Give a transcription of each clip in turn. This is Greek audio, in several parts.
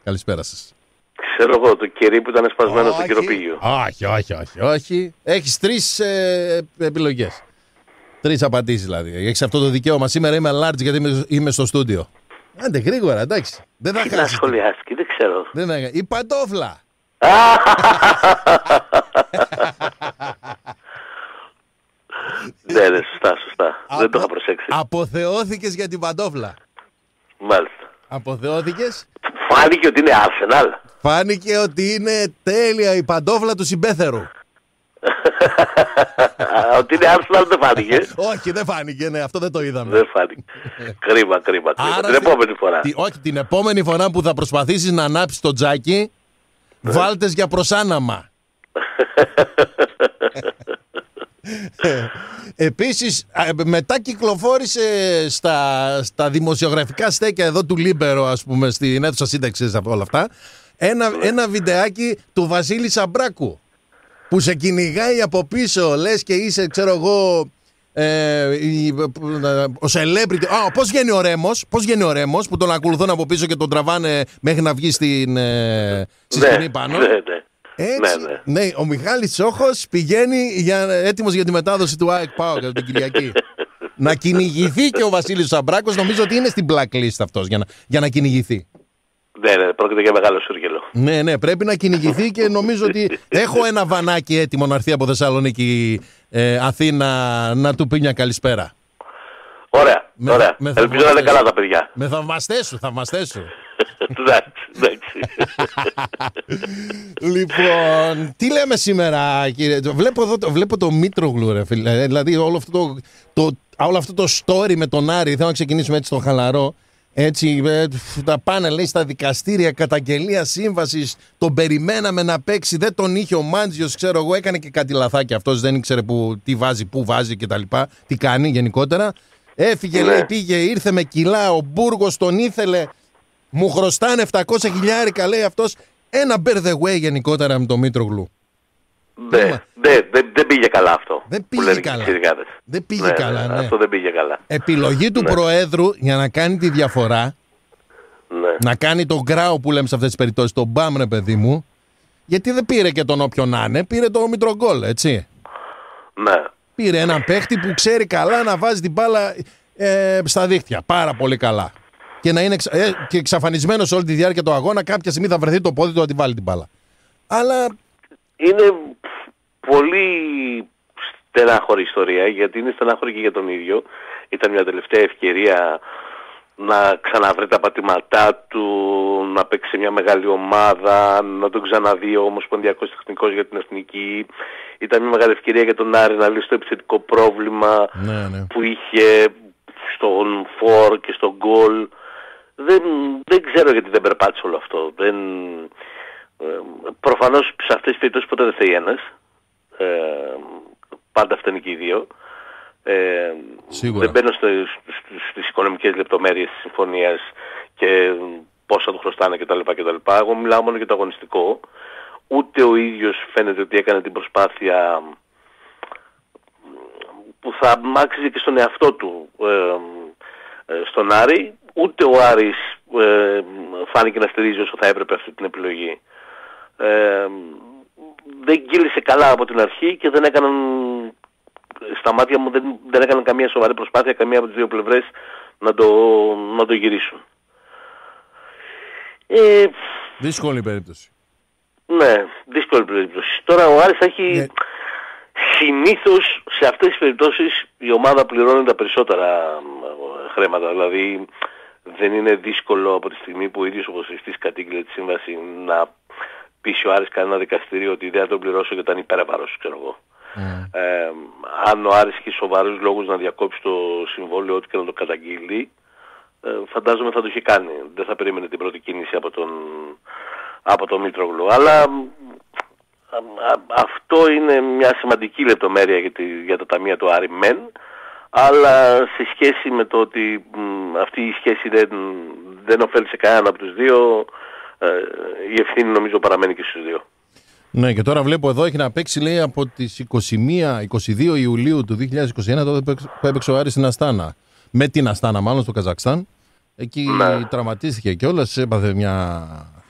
Καλησπέρα σας. Ξέρω εγώ, το κερί που ήταν σπασμένο στο κυροπήγιο. Όχι. Έχεις 3 επιλογές. 3 απαντήσεις δηλαδή. Έχεις αυτό το δικαίωμα. Σήμερα είμαι large γιατί είμαι στο στούντιο. Άντε γρήγορα, εντάξει. Δεν θα χάσεις. Να σχολιάσεις, δεν ξέρω. Η παντόφλα. Ναι, σωστά. Δεν το είχα προσέξει. Αποθεώθηκες για την παντόφλα. Μάλιστα. Αποθεώθηκες. Φάνηκε ότι είναι Arsenal. Φάνηκε ότι είναι τέλεια η παντόφλα του συμπέθερου. Ότι είναι Arsenal δεν φάνηκε. Όχι, δεν φάνηκε, ναι, αυτό δεν το είδαμε. Δεν φάνηκε. Κρίμα. Την επόμενη φορά. Όχι, την επόμενη φορά που θα προσπαθήσεις να ανάψεις το τζάκι, βάλτες για προσάναμα. Επίσης, μετά κυκλοφόρησε στα δημοσιογραφικά στέκια εδώ του Λίμπερο, ας πούμε, στην αίθουσα σύνταξης από όλα αυτά, ένα βιντεάκι του Βασίλη Σαμπράκου που σε κυνηγάει από πίσω, λες και είσαι, ξέρω εγώ, ο celebrity. Πώς βγαίνει ο Ρέμος που τον ακολουθούν από πίσω και τον τραβάνε μέχρι να βγει στη σκηνή πάνω. Έτσι, ναι, ο Μιχάλης Τσόχος πηγαίνει έτοιμος για τη μετάδοση του ΑΕΚ ΠΑΟΚ την Κυριακή. Να κυνηγηθεί και ο Βασίλης Σαμπράκος, νομίζω ότι είναι στην blacklist αυτός για να κυνηγηθεί. Ναι, πρόκειται για μεγάλο σούργελο. Ναι, πρέπει να κυνηγηθεί και νομίζω ότι έχω ένα βανάκι έτοιμο να έρθει από Θεσσαλονίκη Αθήνα να του πει μια καλησπέρα. Ωραία. Ελπίζω να είναι καλά τα παιδιά. Με θαυμαστές σου. Εντάξει. Λοιπόν, τι λέμε σήμερα, κύριε? Βλέπω το Μήτρογλου, ρε φίλε. Δηλαδή όλο αυτό το story με τον Άρη. Θέλω να ξεκινήσουμε έτσι στο χαλαρό. Έτσι, τα πάνε, λέει, στα δικαστήρια, καταγγελία σύμβασης. Τον περιμέναμε να παίξει, δεν τον είχε ο Μάντζιος, ξέρω εγώ. Έκανε και κάτι λαθάκι αυτός, δεν ήξερε πού βάζει κτλ. Τι κάνει γενικότερα. Έφυγε, λέει, πήγε, ήρθε με κιλά. Ο Μπούργος τον ήθελε. Μου χρωστάνε 700 χιλιάρικα, λέει αυτός. Ένα bear the way γενικότερα με το Μήτρογλου. Δεν πήγε καλά αυτό. Δεν πήγε καλά. Ναι. Αυτό δεν πήγε καλά. Επιλογή του Προέδρου για να κάνει τη διαφορά. Ναι. Να κάνει τον γκράου που λέμε σε αυτές τις περιπτώσεις, τον μπαμ, ρε παιδί μου. Γιατί δεν πήρε και τον όποιον να είναι, πήρε τον Μητρογκόλ, έτσι. Ναι. Πήρε έναν παίχτη που ξέρει καλά να βάζει την μπάλα στα δίχτυα. Πάρα πολύ καλά. Και να είναι και εξαφανισμένος όλη τη διάρκεια του αγώνα, κάποια στιγμή θα βρεθεί το πόδι του να τη βάλει την μπάλα. Αλλά είναι πολύ στενάχωρη ιστορία, γιατί είναι στενάχωρη και για τον ίδιο. Ήταν μια τελευταία ευκαιρία να ξαναβρει τα πατήματά του, να παίξει σε μια μεγάλη ομάδα, να τον ξαναδεί ο ομοσπονδιακός τεχνικός για την εθνική. Ήταν μια μεγάλη ευκαιρία για τον Άρη να λύσει το επιθετικό πρόβλημα που είχε στον φορ και στον γκολ. Δεν ξέρω γιατί δεν περπάτησε όλο αυτό. Προφανώς σε αυτές τις περιπτώσεις ποτέ δεν θέλει ένας. Πάντα φταίνει και οι δύο. Δεν μπαίνω στις οικονομικές λεπτομέρειες της συμφωνίας και πόσα του χρωστάνε κτλ. Εγώ μιλάω μόνο για το αγωνιστικό. Ούτε ο ίδιος φαίνεται ότι έκανε την προσπάθεια που θα άξιζε και στον εαυτό του στον Άρη. Ούτε ο Άρης φάνηκε να στηρίζει όσο θα έπρεπε αυτή την επιλογή. Δεν κύλησε καλά από την αρχή και δεν έκαναν, στα μάτια μου δεν έκαναν καμία σοβαρή προσπάθεια, καμία από τις δύο πλευρές να το γυρίσουν. Δύσκολη περίπτωση. Ναι, δύσκολη περίπτωση. Τώρα ο Άρης έχει συνήθως σε αυτές τις περιπτώσεις η ομάδα πληρώνει τα περισσότερα χρήματα. Δηλαδή δεν είναι δύσκολο από τη στιγμή που ο ίδιος ο ποδοσφαιριστής κατήγγειλε τη σύμβαση να πείσει ο Άρης κανένα δικαστήριο ότι δεν θα τον πληρώσω και ήταν υπέρβαρος, ξέρω εγώ. Αν ο Άρης έχει σοβαρούς λόγους να διακόψει το συμβόλαιο ό,τι και να το καταγγείλει, φαντάζομαι θα το είχε κάνει. Δεν θα περίμενε την πρώτη κίνηση από τον Μήτρογλου. Αλλά αυτό είναι μια σημαντική λεπτομέρεια για τα ταμεία του Άρη μεν, αλλά σε σχέση με το ότι αυτή η σχέση δεν ωφέλησε κανέναν από τους δύο, η ευθύνη νομίζω παραμένει και στους δύο. Ναι, και τώρα βλέπω εδώ έχει να παίξει, λέει, από τις 22 Ιουλίου του 2021, τότε που έπαιξε ο Άρης στην Αστάνα. Με την Αστάνα, μάλλον στο Καζακστάν. Εκεί τραυματίστηκε κιόλας, έπαθε μια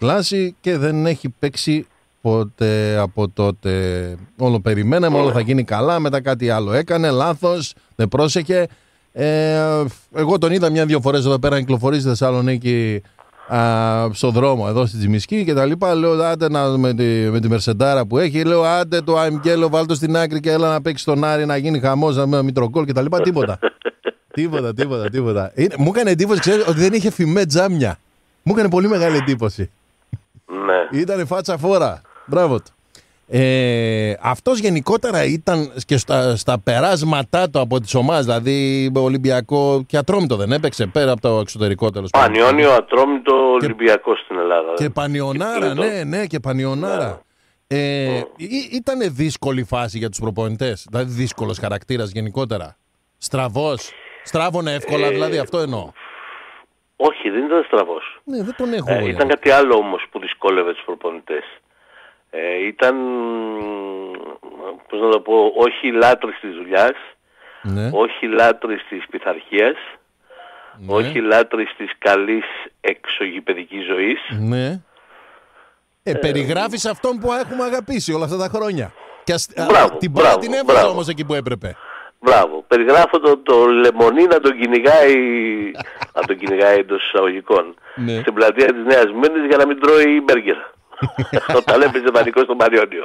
κλάση και δεν έχει παίξει ποτέ από τότε. Όλο περιμέναμε, όλο θα γίνει καλά, μετά κάτι άλλο έκανε, λάθος, δεν πρόσεχε. Εγώ τον είδα μια-δυο φορές εδώ πέρα, κυκλοφορεί στη Θεσσαλονίκη στο δρόμο εδώ στη Τζιμισκή και τα λοιπά. Λέω άντε με τη Μερσεντάρα που έχει, λέω άντε το AMG, λέω βάλ' το στην άκρη και έλα να παίξει τον Άρη, να γίνει χαμός, να Μητροκόλ και τα λοιπά. Τίποτα. Τίποτα. Μου έκανε εντύπωση, ξέρεις, ότι δεν είχε φημέ τζάμια. Μου έκανε πολύ μεγάλη εντύπωση. Ναι. Ήτανε φάτσα φόρα. Μπράβο του. Αυτός γενικότερα ήταν και στα περάσματά του από τις ομάδες, δηλαδή Ολυμπιακό και Ατρόμητο δεν έπαιξε πέρα από το εξωτερικό τέλος πάντων. Πανιόνιο, Ατρόμητο, Ολυμπιακό στην Ελλάδα. Και Πανιονάρα, ναι, και Πανιονάρα. Ήτανε δύσκολη φάση για τους προπονητές, δηλαδή δύσκολος χαρακτήρας γενικότερα. Στράβωνε εύκολα, δηλαδή αυτό εννοώ. Όχι, δεν ήταν στραβός. Ναι, δεν τον έχω. Ήταν κάτι άλλο όμως που δυσκόλευε τους προπονητές. Ήταν, πώς να το πω, όχι λάτρης της δουλειάς, Ναι. όχι λάτρης της πειθαρχίας, Ναι. όχι λάτρης της καλής εξωγηπαιδικής ζωής. Ναι. Περιγράφεις αυτόν που έχουμε αγαπήσει όλα αυτά τα χρόνια. Και την μπάλα την έβαλε όμως εκεί που έπρεπε. Μπράβο. Περιγράφω το Λεμονί να τον κυνηγάει εντός εισαγωγικών. Ναι. Στην πλατεία της Νέας Μύρνης για να μην τρώει μπέργκερ. Όταν έπαιζε πανικό στον Πανιόνιο.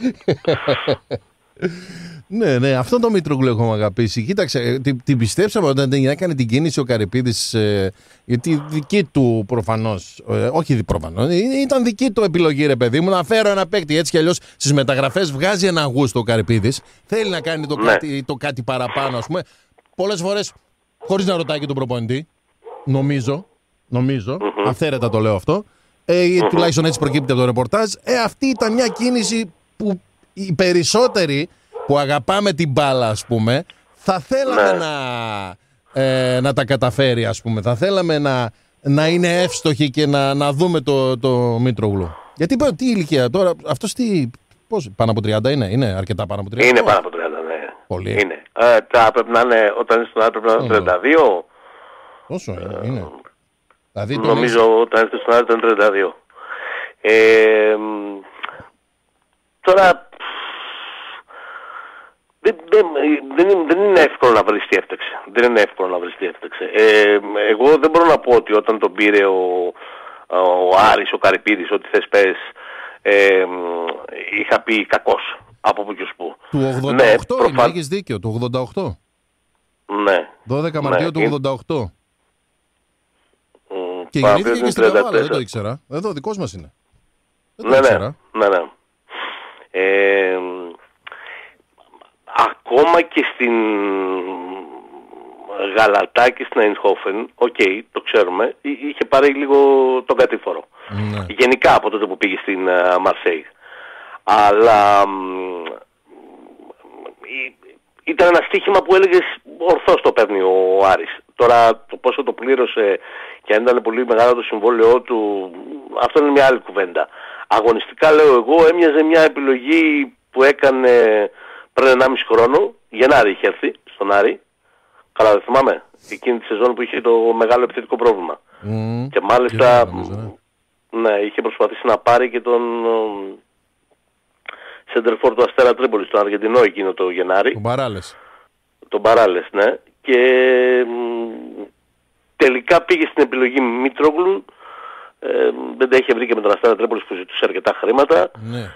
Ναι, αυτό το Μήτρογλου έχουμε αγαπήσει. Κοίταξε, την πιστέψαμε όταν έκανε την κίνηση ο Καρυπίδης, γιατί δική του προφανώς, όχι προφανώς, ήταν δική του επιλογή, ρε παιδί μου, να φέρω ένα παίκτη. Έτσι κι αλλιώς στις μεταγραφές βγάζει ένα γούστο ο Καρυπίδης. Θέλει να κάνει το κάτι παραπάνω, ας πούμε. Πολλές φορές χωρίς να ρωτάει και τον προπονητή. Νομίζω, αυθαίρετα το λέω αυτό. Τουλάχιστον έτσι προκύπτει από το ρεπορτάζ. Αυτή ήταν μια κίνηση που οι περισσότεροι που αγαπάμε την μπάλα, ας πούμε, θα θέλαμε να τα καταφέρει, ας πούμε. Θα θέλαμε να είναι εύστοχοι και να δούμε το Μήτρογλου. Γιατί τι ηλικία τώρα, αυτός πώς, πάνω από 30 είναι αρκετά πάνω από 30. Είναι πάνω από 30, ναι. Πολύ. Είναι. Πρέπει να είναι, όταν είναι στον Άρη πρέπει να είναι 32. Όσο είναι. Δηλαδή, νομίζω όταν είναι στον Άρη ήταν 32. Τώρα δεν είναι εύκολο να βρεις τι έφταξε. Εγώ δεν μπορώ να πω ότι όταν τον πήρε ο Άρης, ο Καρυπίδης, ό,τι θες πες, είχα πει κακός. Από που και ως που. Του 88 είναι, έχεις δίκιο, του 88. Ναι. 12 Μαρτίου του 88. Και γεννήθηκε και στην Καβάλα, δεν το ήξερα. Εδώ δικός μας είναι. Ναι. Ακόμα και στην Γαλατά και στην Αϊνχόφεν, το ξέρουμε, είχε πάρει λίγο τον κατήφορο. Ναι. Γενικά από τότε που πήγε στην Μαρσέη. Αλλά ήταν ένα στοίχημα που έλεγες ορθώς το παίρνει ο Άρης. Τώρα το πόσο το πλήρωσε και αν ήταν πολύ μεγάλο το συμβόλαιό του, αυτό είναι μια άλλη κουβέντα. Αγωνιστικά, λέω εγώ, έμοιαζε μια επιλογή που έκανε πριν 1,5 χρόνο. Γενάρη είχε έρθει στον Άρη. Καλά, δεν θυμάμαι. Εκείνη τη σεζόν που είχε το μεγάλο επιθετικό πρόβλημα. Και μάλιστα είχε προσπαθήσει να πάρει και τον σεντερφόρ του Αστέρα Τρίπολης, τον Αργεντινό, εκείνο το Γενάρη. Τον Παράλες, ναι. Και τελικά πήγε στην επιλογή Μήτρογλου. Δεν τα είχε βρει και με τον Αστέρα Τρίπολης που ζητούσε αρκετά χρήματα. Ναι.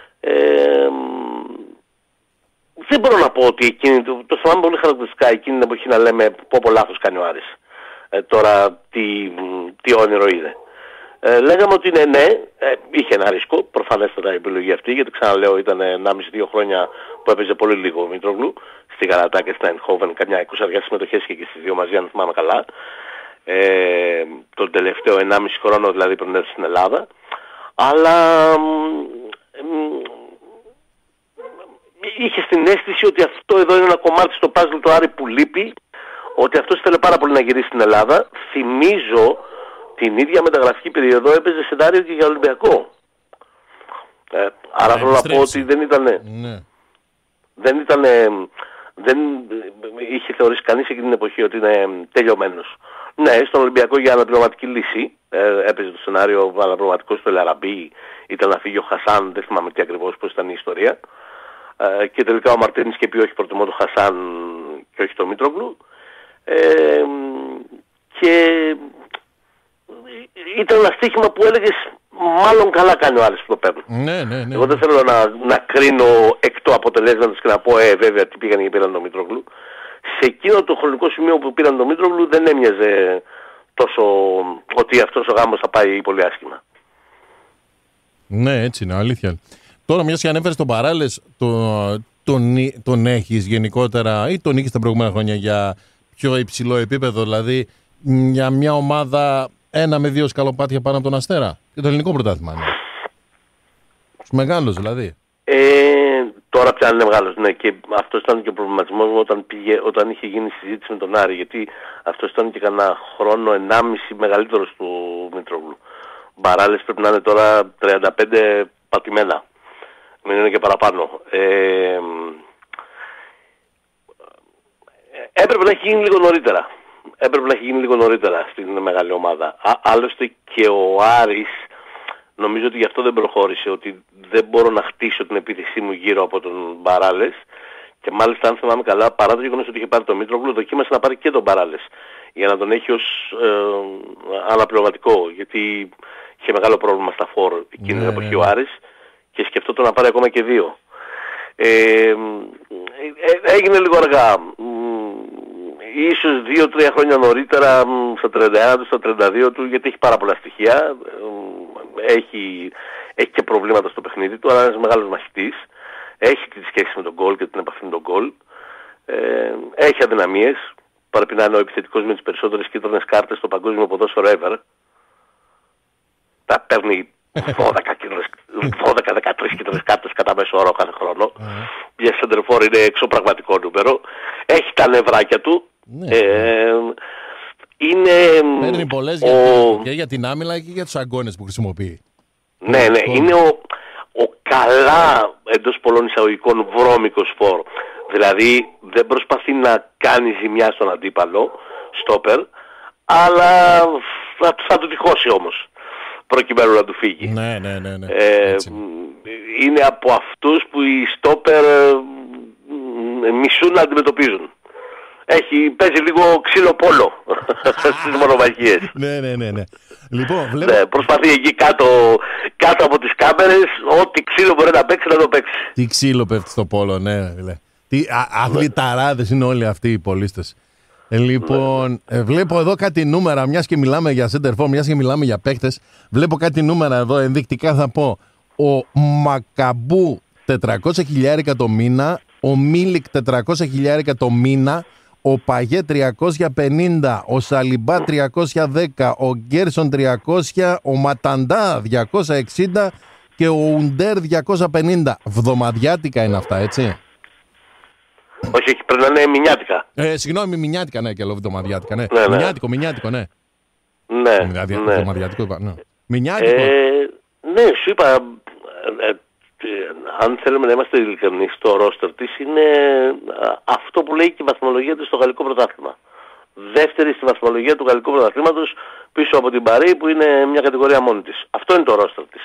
Δεν μπορώ να πω ότι το θυμάμαι πολύ χαρακτηριστικά εκείνη την εποχή να λέμε πω λάθος κάνει ο Άρης. Τώρα τι όνειρο είδε. Λέγαμε ότι ναι, είχε ένα ρίσκο, προφανέστατα η επιλογή αυτή, γιατί ξαναλέω ήταν 1,5-2 χρόνια που έπαιζε πολύ λίγο ο Μήτρογλου, στη Γαλατά και στην Αϊνχόβεν, καμιά 20 συμμετοχές και στις δύο μαζί, αν θυμάμαι καλά. Τον τελευταίο 1,5 χρόνο δηλαδή πριν έρθει στην Ελλάδα. Αλλά είχε στην αίσθηση ότι αυτό εδώ είναι ένα κομμάτι στο παζλ του Άρη που λείπει, ότι αυτός ήθελε πάρα πολύ να γυρίσει στην Ελλάδα. Θυμίζω την ίδια μεταγραφική περίοδο έπαιζε σενάριο και για Ολυμπιακό. Άρα θέλω να πω ότι δεν είχε θεωρήσει κανείς εκείνη την εποχή ότι είναι τελειωμένος. Ναι, στον Ολυμπιακό για αναπληρωματική λύση. Έπαιζε το σενάριο αναπληρωματικός του Ελαραμπή, ήταν να φύγει ο Χασάν, δεν θυμάμαι τι ακριβώς πώς ήταν η ιστορία. Και τελικά ο Μαρτίνης και πει όχι, προτιμώ το Χασάν και όχι το Μήτρογλου. Και ήταν ένα στοίχημα που έλεγες μάλλον καλά κάνει ο Άρης που το παίρνει. Ναι. Εγώ δεν θέλω να κρίνω εκ του αποτελέσματος και να πω βέβαια τι πήγαν και πήραν το Μήτρογλου. Σε εκείνο το χρονικό σημείο που πήραν το Μήτρογλου δεν έμοιαζε τόσο ότι αυτός ο γάμος θα πάει πολύ άσχημα. Ναι, έτσι είναι, αλήθεια. Τώρα μιας και ανέφερες τον Παράλες, τον έχεις γενικότερα ή τον είχες τα προηγούμενα χρόνια για πιο υψηλό επίπεδο, δηλαδή για μια ομάδα 1 με 2 σκαλοπάτια πάνω από τον Αστέρα και το ελληνικό πρωτάθλημα? Τους μεγάλους δηλαδή. Τώρα πια είναι μεγάλος, ναι, και αυτός ήταν και ο προβληματισμός μου όταν είχε γίνει συζήτηση με τον Άρη, γιατί αυτός ήταν και κανένα χρόνο 1,5 μεγαλύτερος του Μητρόγλου. Μπαράλες πρέπει να είναι τώρα 35 πατημένα, μην είναι και παραπάνω. Έπρεπε να έχει γίνει λίγο νωρίτερα. Στην μεγάλη ομάδα. Άλλωστε και ο Άρης, νομίζω ότι γι' αυτό δεν προχώρησε, ότι δεν μπορώ να χτίσω την επίθεσή μου γύρω από τον Μπαράλες, και μάλιστα αν θυμάμαι καλά, παρά το γεγονός ότι είχε πάρει τον Μήτρογλου, δοκίμασε να πάρει και τον Μπαράλες για να τον έχει ως αναπληρωματικό, γιατί είχε μεγάλο πρόβλημα στα φόρ εκείνη την εποχή ο Άρης και σκεφτόταν να πάρει ακόμα και 2. Έγινε λίγο αργά. Ίσως 2-3 χρόνια νωρίτερα, στα 31 του, στα 32 του, γιατί έχει πάρα πολλά στοιχεία. Έχει και προβλήματα στο παιχνίδι του, αλλά είναι ένας μεγάλος μαχητής. Έχει τη σχέση με τον γκολ και την επαφή με τον γκολ. Έχει αδυναμίες. Πρέπει να είναι ο επιθετικός με τις περισσότερες κίτρινες κάρτες στο παγκόσμιο ποδόσφαιρο ever. Τα παίρνει 12-13 κίτρινες κάρτες κατά μέσο όρο κάθε χρόνο. Για σεντερφόρ είναι εξωπραγματικό νούμερο. Έχει τα νευράκια του. Παίρνει πολλές και για την άμυλα και για τους αγκώνες που χρησιμοποιεί. Ναι, είναι ο καλά εντός πολλών εισαγωγικών βρώμικος φόρ. Δηλαδή δεν προσπαθεί να κάνει ζημιά στον αντίπαλο, στόπερ, αλλά θα του τυχώσει όμως προκειμένου να του φύγει. Ναι. Είναι από αυτούς που οι στόπερ μισούν να αντιμετωπίζουν. Παίζει λίγο ξύλο πόλο στις μονομαχίες. Ναι. Λοιπόν, προσπαθεί εκεί κάτω από τις κάμερες, ό,τι ξύλο μπορεί να παίξει να το παίξει. Τι ξύλο πέφτει στο πόλο, ναι. Τι αθληταράδες είναι όλοι αυτοί οι πολίστες. Λοιπόν, βλέπω εδώ κάτι νούμερα, μιας και μιλάμε για center forward, μιας και μιλάμε για παίκτες. Βλέπω κάτι νούμερα εδώ, ενδεικτικά θα πω. Ο Μακαμπού 400.000 το μήνα, ο Μίλικ 400.000 το μήνα, ο Παγέ 350, ο Σαλιμπά 310, ο Γκέρσον 300, ο Ματαντά 260 και ο Ουντέρ 250. Βδομαδιάτικα είναι αυτά, έτσι? Όχι, πρέπει να είναι μηνιάτικα. Συγγνώμη, μηνιάτικα, ναι, και λέω βδομαδιάτικα, ναι. Μηνιάτικο, ναι. Βδομαδιάτικο είπα, ναι. Μηνιάτικο. Ναι, σου είπα, αν θέλουμε να είμαστε ειλικρινείς, το ρόστερ της είναι αυτό που λέει και η βαθμολογία της στο γαλλικό πρωτάθλημα. Δεύτερη στη βαθμολογία του γαλλικού πρωταθλήματος, πίσω από την Παρί που είναι μια κατηγορία μόνη της. Αυτό είναι το ρόστερ της.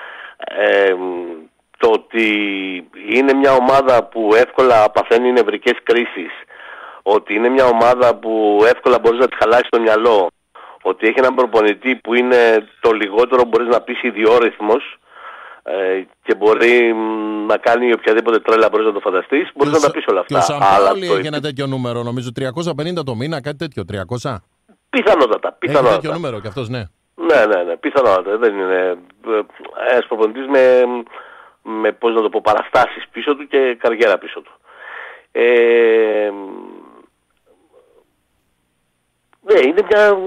Το ότι είναι μια ομάδα που εύκολα παθαίνει νευρικές κρίσεις, ότι είναι μια ομάδα που εύκολα μπορείς να τη χαλάσεις το μυαλό, ότι έχει έναν προπονητή που είναι το λιγότερο μπορείς να πεις ιδιόρυθμος και μπορεί να κάνει οποιαδήποτε τρέλα μπορείς να το φανταστείς, μπορείς να τα πεις όλα αυτά. Και ο Σαμπάουλη έχει ένα τέτοιο νούμερο, νομίζω 350 το μήνα, κάτι τέτοιο, 300. Πιθανότατα. Έχει τέτοιο νούμερο κι αυτός, ναι. Ναι, πιθανότατα. Δεν είναι ένας προπονητής με πώς να το πω, παραστάσεις πίσω του και καριέρα πίσω του. Ναι, είναι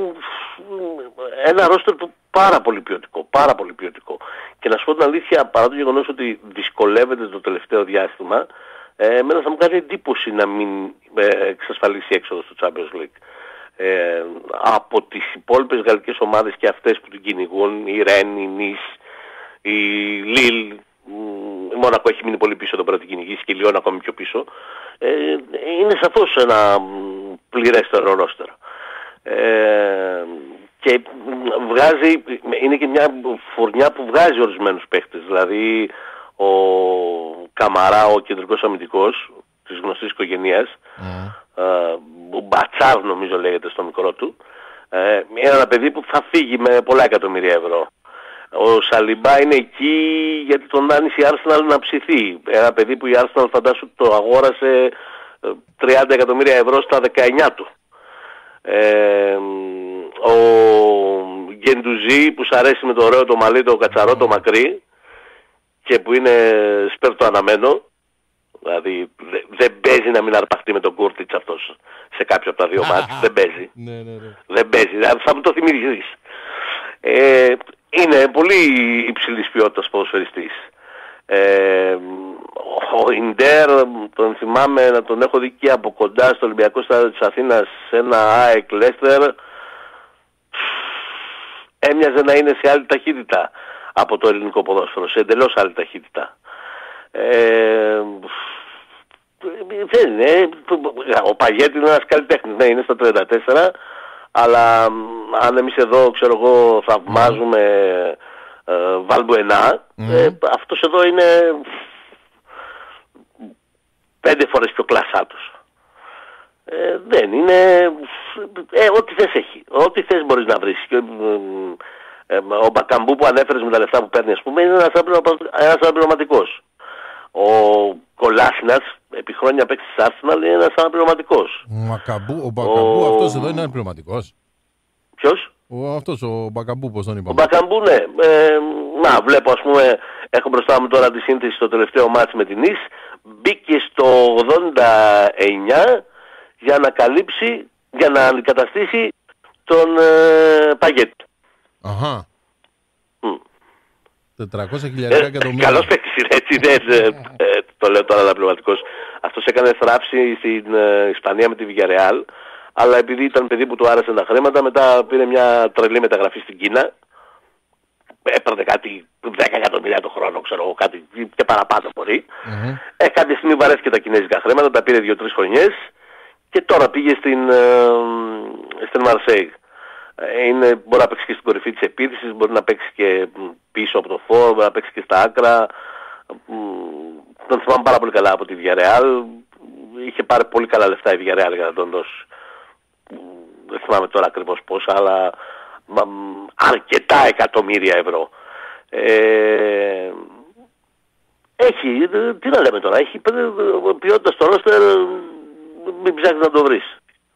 ένα ρόστερ του πάρα πολύ ποιοτικό. Και να σου πω την αλήθεια, παρά το γεγονός ότι δυσκολεύεται το τελευταίο διάστημα, εμένα θα μου κάνει εντύπωση να μην εξασφαλίσει έξοδο στο Champions League. Από τις υπόλοιπες γαλλικές ομάδες και αυτές που την κυνηγούν, η Ρεν, η Νις, η Λίλ, η Μόνακο έχει μείνει πολύ πίσω, δεν μπορεί να την κυνηγήσει, και η Λιόν ακόμη πιο πίσω. Είναι σαφώς ένα πληρέστερο ρόστερ. Και βγάζει, είναι και μια φουρνιά που βγάζει ορισμένους παίχτες. Δηλαδή ο Καμαρά, ο κεντρικός αμυντικός της γνωστής οικογένειας, ο Μπατσάρ νομίζω λέγεται στο μικρό του, είναι ένα παιδί που θα φύγει με πολλά εκατομμύρια ευρώ. Ο Σαλιμπά είναι εκεί γιατί τον άνοιξε η Arsenal να ψηθεί. Ένα παιδί που η Arsenal φαντάσου το αγόρασε 30 εκατομμύρια ευρώ στα 19 του. Ο Γκεντουζή που σ' αρέσει με το ωραίο το μαλλί, το κατσαρό, το μακρύ και που είναι σπέρτο αναμένο. Δηλαδή δεν παίζει να μην αρπαχτεί με τον Κούρτιτς αυτός σε κάποιο από τα δύο μάτς. Δεν παίζει. Δεν παίζει. Θα μου το θυμηθείς. Είναι πολύ υψηλής ποιότητας ποδοσφαιριστής. Ο Ιντέρ τον θυμάμαι να τον έχω δει και από κοντά στο Ολυμπιακό Στάδιο της Αθήνας σε ένα ΑΕΚ Λέστερ. Έμοιαζε να είναι σε άλλη ταχύτητα από το ελληνικό ποδόσφαιρο, σε εντελώς άλλη ταχύτητα. Δεν είναι. Ο Παγέτη είναι ένας καλλιτέχνης, ναι, είναι στα 34, αλλά αν εμείς εδώ, ξέρω εγώ, θαυμάζουμε Βαλμπουενά, αυτός εδώ είναι 5 φορές πιο κλασσάτος. Δεν είναι. Ό,τι θες έχει. Ό,τι θες μπορείς να βρεις. Ο Μπακαμπού που ανέφερες με τα λεφτά που παίρνει, ας πούμε, είναι ένας αναπληρωματικός. Ο Κολάσινας, επί χρόνια παίκτης της Arsenal, είναι ένας αναπληρωματικός. Ο Μπακαμπού αυτός εδώ είναι αναπληρωματικός. Ποιος? Αυτός ο Μπακαμπού, πώς τον είπαμε. Ο Μπακαμπού, ναι. Να, βλέπω, ας πούμε, έχω μπροστά μου τώρα τη σύνθεση στο τελευταίο μάτς με την Νις. Μπήκε στο 89 για να καλύψει, για να αντικαταστήσει τον Παγέτη. Αχα. 400.000 εκατομμύρια. Καλός παίκτης είναι, έτσι, το λέω τώρα αναπληρωματικός. Αυτός έκανε θράψη στην Ισπανία με τη Villarreal, αλλά επειδή ήταν παιδί που του άρεσαν τα χρήματα, μετά πήρε μια τρελή μεταγραφή στην Κίνα. Έπαιρνε κάτι 10 εκατομμύρια το χρόνο, ξέρω εγώ, κάτι και παραπάνω μπορεί. Κάποια στιγμή βαρέθηκε τα κινέζικα χρήματα, τα πήρε 2-3 χρονιές και τώρα πήγε στην Μαρσέιγ. Μπορεί να παίξει και στην κορυφή της επίθεσης, μπορεί να παίξει και πίσω από το φόρ, μπορεί να παίξει και στα άκρα. Τον θυμάμαι πάρα πολύ καλά από τη Villarreal. Είχε πάρει πολύ καλά λεφτά η Villarreal για να τον δώσει. Δεν θυμάμαι τώρα ακριβώς πόσα, αλλά αρκετά εκατομμύρια ευρώ. Έχει, τι να λέμε τώρα, έχει ποιότητα στο ρόστερ, μην ψάχνεις να το βρεις.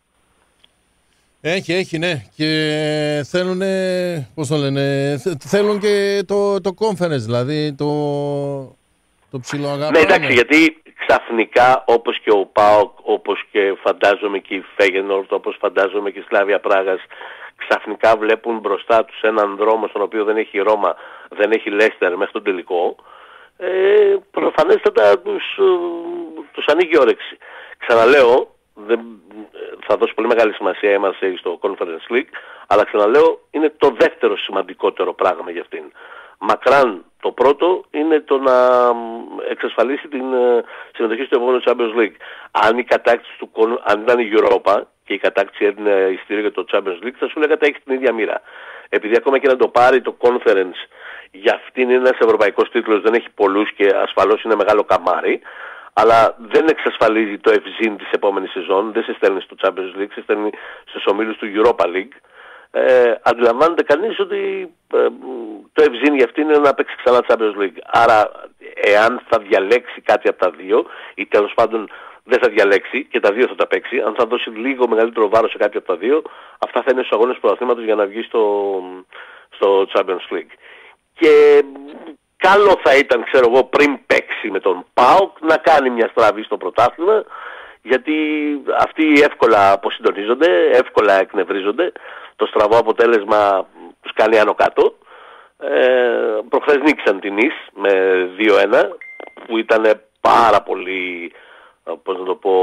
Έχει, ναι. Και θέλουν, πώς το λένε, θέλουν και το conference, δηλαδή το ψηλό αγάπη. Ναι, εντάξει, γιατί ξαφνικά όπως και ο ΠΑΟΚ, όπως και φαντάζομαι και η Φέγενορτ, όπως φαντάζομαι και η Σλάβια Πράγας, ξαφνικά βλέπουν μπροστά τους έναν δρόμο στον οποίο δεν έχει Ρώμα, δεν έχει Λέστερ μέχρι τον τελικό. Προφανέστατα τους ανοίγει όρεξη. Ξαναλέω, θα δώσει πολύ μεγάλη σημασία η Marseille στο Conference League, αλλά ξαναλέω είναι το δεύτερο σημαντικότερο πράγμα για αυτήν. Μακράν το πρώτο είναι το να εξασφαλίσει την συμμετοχή στο επόμενο Champions League. Αν η κατάκτηση αν ήταν η Europa και η κατάκτηση έδινε εισιτήριο για το Champions League, θα σου λέγατε έχεις την ίδια μοίρα. Επειδή ακόμα και να το πάρει το Conference, για αυτήν είναι ένας ευρωπαϊκός τίτλος, δεν έχει πολλούς και ασφαλώς είναι μεγάλο καμάρι, αλλά δεν εξασφαλίζει το ευζήν της επόμενης σεζόν, δεν σε στέλνει στο Champions League, σε στέλνει στους ομίλους του Europa League. Αντιλαμβάνεται κανείς ότι το ευζήν για αυτήν είναι να παίξει ξανά Champions League. Άρα εάν θα διαλέξει κάτι από τα δύο, ή τέλος πάντων δεν θα διαλέξει και τα δύο θα τα παίξει, αν θα δώσει λίγο μεγαλύτερο βάρος σε κάποιο από τα δύο, αυτά θα είναι στους αγώνες πρωταθλήματος για να βγει στο Champions League. Και καλό θα ήταν, ξέρω εγώ, πριν παίξει με τον ΠΑΟΚ να κάνει μια στραβή στο πρωτάθλημα, γιατί αυτοί εύκολα αποσυντονίζονται, εύκολα εκνευρίζονται. Το στραβό αποτέλεσμα τους κάνει άνω κάτω. Προχθές νίκησαν την Νις με 2-1, που ήταν πάρα πολύ, πώς να το πω,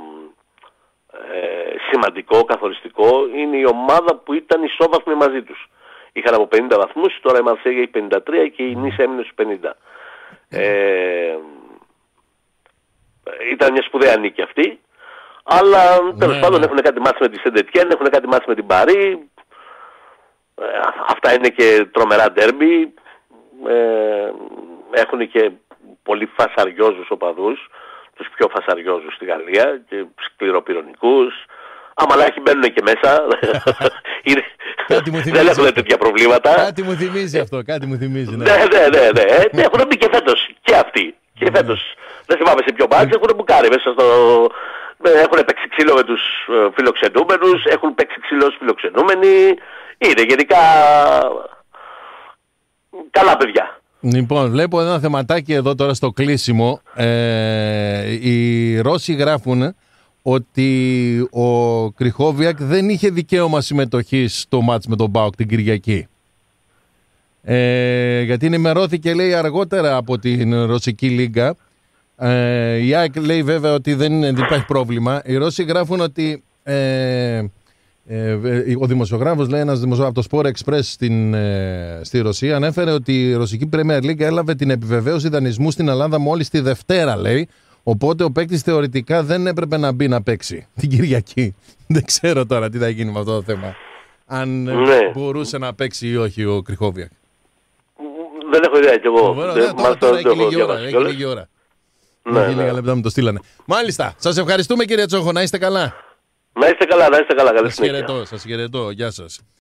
σημαντικό, καθοριστικό. Είναι η ομάδα που ήταν ισόβαθμη μαζί τους. Είχαν από 50 βαθμούς, τώρα η Μαρσέγια έχει 53 και η Νις έμεινε στους 50. Ήταν μια σπουδαία νίκη αυτή, Αλλά τέλος πάντων έχουν κάτι μάτς με τη Σεντετιέν, έχουν κάτι μάτς με την Παρί. Αυτά είναι και τρομερά ντέρμπι. Έχουν και πολύ φασαριόζους οπαδούς, τους πιο φασαριόζους στη Γαλλία και σκληροπυρονικούς. Αμαλάχοι μπαίνουν και μέσα. Δεν έχουν τέτοια προβλήματα. Κάτι μου θυμίζει αυτό, κάτι μου θυμίζει. Ναι. Έχουν μπει και φέτος και αυτοί. Και φέτος, δεν θυμάμαι σε ποιο μάτς, έχουν μπουκάρει μέσα στο... Έχουν παίξει ξύλο με τους φιλοξενούμενους, έχουν παίξει ξύλο ως φιλοξενούμενοι. Είναι γενικά καλά παιδιά. Λοιπόν, βλέπω ένα θεματάκι εδώ τώρα στο κλείσιμο. Οι Ρώσοι γράφουν ότι ο Κριχόβιακ δεν είχε δικαίωμα συμμετοχής στο μάτς με τον ΠΑΟΚ την Κυριακή. Γιατί ενημερώθηκε, λέει, αργότερα από την Ρωσική Λίγκα. Η ΑΕΚ λέει βέβαια ότι δεν υπάρχει πρόβλημα. Οι Ρώσοι γράφουν ότι ο δημοσιογράφος, λέει, ένας δημοσιογράφος από το Sport Express στη Ρωσία, ανέφερε ότι η Ρωσική Premier League έλαβε την επιβεβαίωση δανεισμού στην Ελλάδα μόλις τη Δευτέρα, λέει. Οπότε ο παίκτης θεωρητικά δεν έπρεπε να μπει να παίξει την Κυριακή. Δεν ξέρω τώρα τι θα γίνει με αυτό το θέμα. Αν μπορούσε να παίξει ή όχι ο Κριχόβιακ. Δεν έχω ιδέα κι εγώ. Τώρα έχει λίγη ώρα. Ναι, λίγα λεπτά μου το στείλανε. Μάλιστα. Σας ευχαριστούμε, κύριε Τσόχο. Να είστε καλά. Να είστε καλά. Καλή συνέχεια. Σας χαιρετώ. Γεια σας.